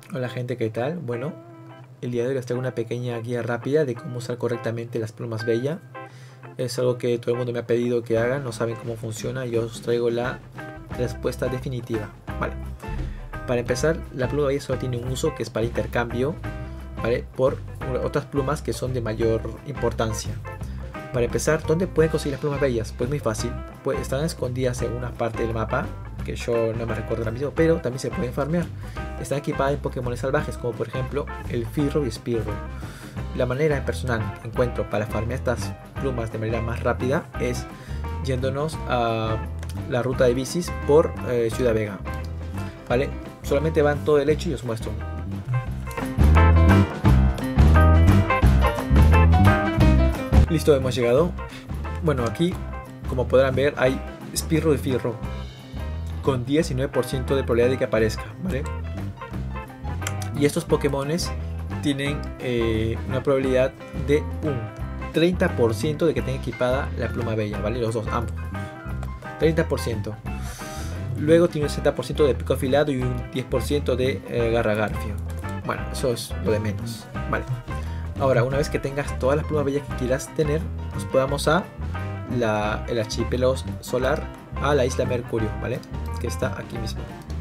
Hola gente, ¿qué tal? Bueno, el día de hoy les traigo una pequeña guía rápida de cómo usar correctamente las plumas Bella. Es algo que todo el mundo me ha pedido que hagan, no saben cómo funciona, yo os traigo la respuesta definitiva. Vale, para empezar, la pluma Bella solo tiene un uso que es para intercambio, ¿vale? Por otras plumas que son de mayor importancia. Para empezar, ¿dónde pueden conseguir las plumas bellas? Pues muy fácil, pues están escondidas en una parte del mapa, que yo no me recuerdo ahora mismo, pero también se pueden farmear. Están equipadas en Pokémon salvajes, como por ejemplo el Firro y Spearow. La manera en personal que encuentro para farmear estas plumas de manera más rápida es yéndonos a la ruta de bicis por Ciudad Vega. ¿Vale? Solamente van todo derecho y os muestro. Listo, hemos llegado. Bueno, aquí, como podrán ver, hay Spearow y Firro con 19% de probabilidad de que aparezca, ¿vale? Y estos Pokémones tienen una probabilidad de un 30% de que tenga equipada la pluma Bella, ¿vale? Los dos, ambos. 30%. Luego tiene un 60% de pico afilado y un 10% de garra garfio. Bueno, eso es lo de menos, ¿vale? Ahora, una vez que tengas todas las plumas bellas que quieras tener, nos podamos a el archipiélago solar, a la isla Mercurio, ¿vale? Que está aquí mismo.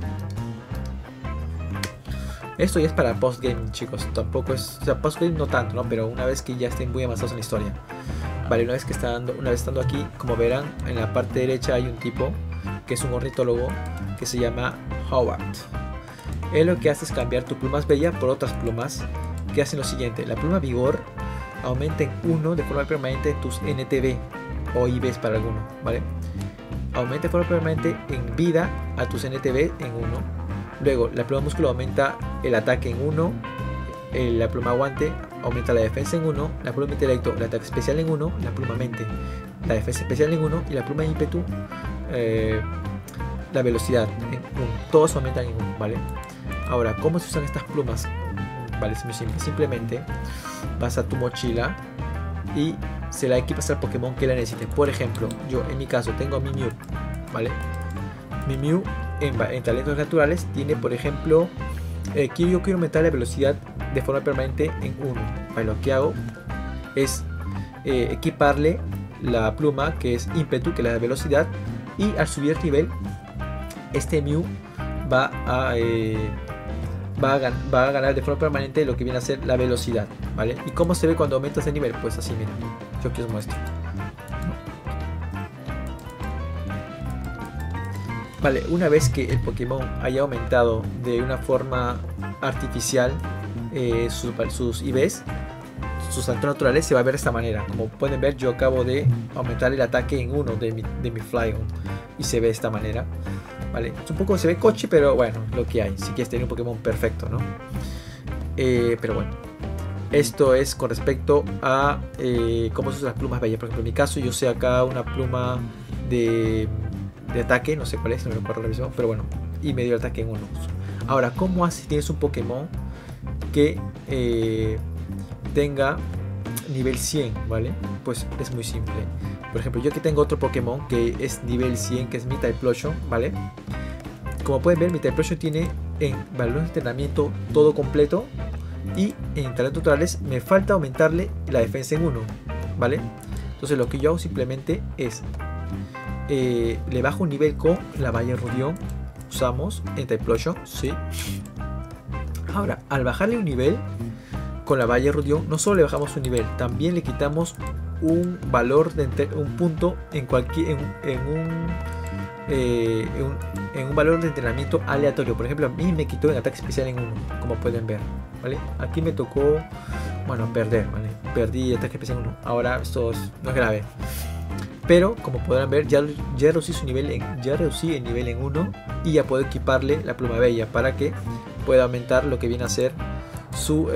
Esto ya es para postgame, chicos. Tampoco es, o sea, postgame no tanto, ¿no? Pero una vez que ya estén muy avanzados en la historia. Vale, una vez estando aquí, como verán, en la parte derecha hay un tipo que es un ornitólogo que se llama Howard. Él lo que hace es cambiar tus plumas bella por otras plumas que hacen lo siguiente. La pluma vigor aumenta en 1 de forma permanente tus NTV o IVs para alguno, ¿vale? Aumenta de forma permanente en vida a tus NTV en 1. Luego la pluma músculo aumenta el ataque en 1. La pluma guante aumenta la defensa en 1. La pluma intelecto, el ataque especial en 1. La pluma mente, la defensa especial en 1. Y la pluma ímpetu, la velocidad en 1. Todos aumentan en 1, ¿vale? Ahora, ¿cómo se usan estas plumas? Vale, es muy simple. Simplemente vas a tu mochila y se la equipas al Pokémon que la necesite. Por ejemplo, yo en mi caso tengo mi Mew, ¿vale? Mi Mew en talentos naturales tiene, por ejemplo, yo quiero aumentar la velocidad de forma permanente en 1. ¿Vale? Lo que hago es equiparle la pluma que es ímpetu, que es la velocidad, y al subir nivel, este Mew va a ganar de forma permanente lo que viene a ser la velocidad, ¿vale? ¿Y cómo se ve cuando aumentas de nivel? Pues así, mira, yo aquí os muestro. Vale, una vez que el Pokémon haya aumentado de una forma artificial sus IVs, sus talentos naturales, se va a ver de esta manera. Como pueden ver, yo acabo de aumentar el ataque en 1 de mi Flygon y se ve de esta manera. Vale, es un poco, se ve coche, pero bueno, lo que hay. Si quieres tener un Pokémon perfecto, ¿no? Pero bueno, esto es con respecto a cómo se usan las plumas bellas. Por ejemplo, en mi caso, yo sé acá una pluma de ataque, no sé cuál es, no me acuerdo ahora mismo, pero bueno, y me dio el ataque en 1. Ahora, ¿cómo haces si tienes un Pokémon que tenga nivel 100, ¿vale? Pues es muy simple. Por ejemplo, yo aquí tengo otro Pokémon que es nivel 100, que es mi Typhlosion, ¿vale? Como pueden ver, mi Typhlosion tiene en valor de entrenamiento todo completo, y en talentos naturales me falta aumentarle la defensa en 1, ¿vale? Entonces lo que yo hago simplemente es le bajo un nivel con la valla Rudión. Usamos en Typhlosion, ¿sí? Ahora, al bajarle un nivel con la valla Rudión, no solo le bajamos un nivel, también le quitamos un valor de un punto en cualquier en un valor de entrenamiento aleatorio. Por ejemplo, a mí me quitó el ataque especial en 1, como pueden ver, ¿vale? Aquí me tocó, bueno, perder, ¿vale? Perdí el ataque especial en 1. Ahora esto no es grave, pero como podrán ver, ya reducí el nivel en 1 y ya puedo equiparle la pluma bella para que pueda aumentar lo que viene a ser su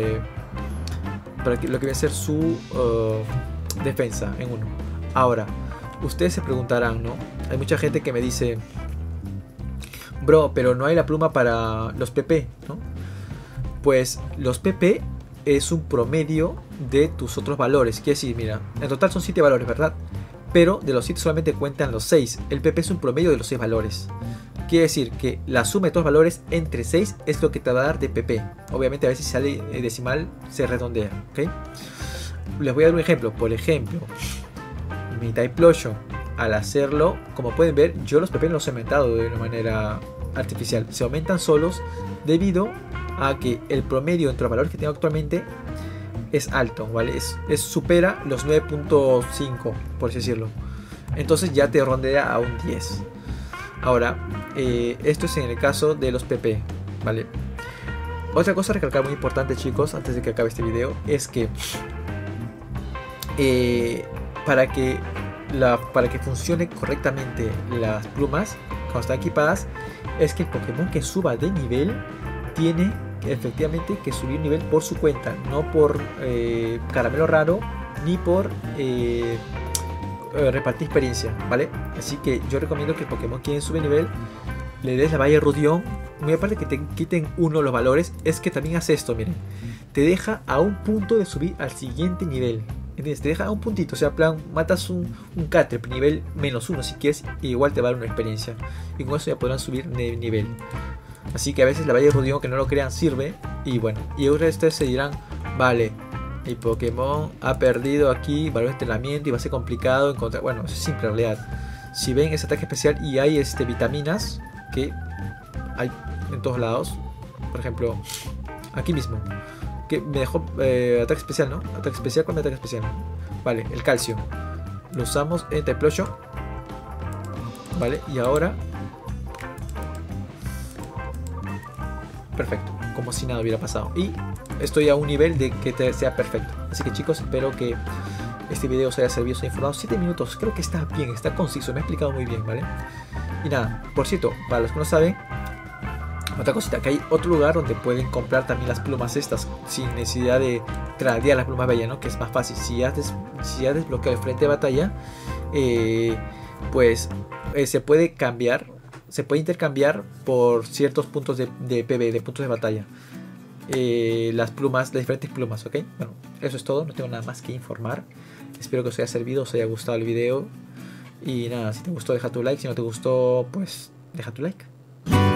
defensa en 1. Ahora, ustedes se preguntarán, ¿no? Hay mucha gente que me dice, bro, pero no hay la pluma para los PP, ¿no? Pues los PP es un promedio de tus otros valores. Quiere decir, mira, en total son 7 valores, ¿verdad? Pero de los 7 solamente cuentan los 6. El PP es un promedio de los 6 valores. Quiere decir que la suma de todos los valores entre 6 es lo que te va a dar de PP. Obviamente a veces si sale decimal se redondea, ¿ok? Les voy a dar un ejemplo. Por ejemplo, mi Typlosion, al hacerlo, como pueden ver, yo los PP no los he aumentado de una manera artificial. Se aumentan solos debido a que el promedio entre los valores que tengo actualmente es alto, ¿vale? Supera los 9.5, por así decirlo. Entonces ya te rondea a un 10. Ahora, esto es en el caso de los PP, ¿vale? Otra cosa a recalcar muy importante, chicos, antes de que acabe este video, es que para que funcione correctamente las plumas cuando están equipadas, es que el Pokémon que suba de nivel tiene efectivamente que subir nivel por su cuenta, no por caramelo raro ni por repartir experiencia, ¿vale? Así que yo recomiendo que el Pokémon que sube nivel le des la valla Rudión. Muy aparte que te quiten uno los valores, es que también hace esto, miren, te deja a un punto de subir al siguiente nivel. ¿Entiendes? Te deja a un puntito, o sea, plan, matas un Caterpie nivel -1 si quieres, y igual te va a dar una experiencia. Y con eso ya podrán subir de nivel. Así que a veces la valla Rudión, que no lo crean, sirve. Y bueno, y ahora ustedes se dirán, vale, el Pokémon ha perdido aquí valor de entrenamiento y va a ser complicado encontrar. Bueno, eso es simple en realidad. Si ven ese ataque especial y hay vitaminas que hay en todos lados, por ejemplo, aquí mismo, que me dejó ataque especial, ¿no? Ataque especial con ataque especial. Vale, el calcio lo usamos en Typlosion, vale, y ahora perfecto, como si nada hubiera pasado. Y estoy a un nivel de que sea perfecto. Así que chicos, espero que este video os haya servido, os haya informado. 7 minutos, creo que está bien, está conciso, me ha explicado muy bien, ¿vale? Y nada, por cierto, para los que no saben, otra cosita, que hay otro lugar donde pueden comprar también las plumas estas, sin necesidad de tradear las plumas bellas, ¿no? Que es más fácil. Si ya has desbloqueado el frente de batalla, pues se puede cambiar. Se puede intercambiar por ciertos puntos de PB, de puntos de batalla. Las plumas, las diferentes plumas, ¿ok? Bueno, eso es todo, no tengo nada más que informar. Espero que os haya servido, os haya gustado el video. Y nada, si te gustó deja tu like, si no te gustó, pues deja tu like.